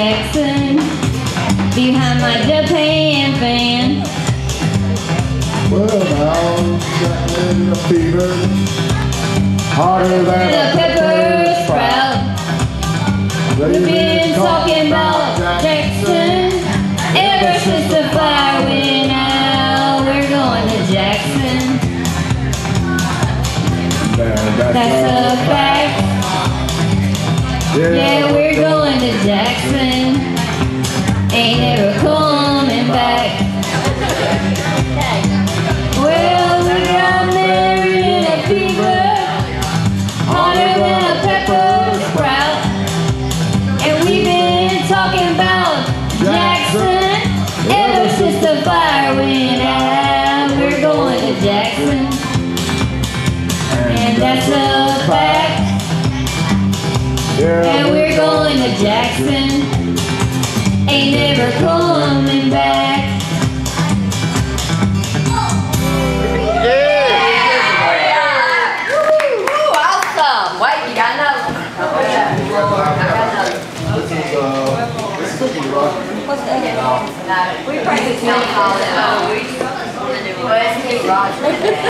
Jackson behind my Japan fan. Well, now, got a fever, hotter than The pepper sprout. We've been talking about Jackson ever since the fire went out. We're going to Jackson. That's a fact. Yeah, we're going to Jackson. Ain't ever coming back. Well, we got married in a fever, hotter than a pepper sprout. And we've been talking about Jackson ever since the fire went out. We're going to Jackson, and that's a fact. Yeah, we're going to Jackson, ain't never coming back. Wait, you got another one. I got another one. This is Cookie Rock. What's that? No, we practice now. Well, it's Cookie Rock.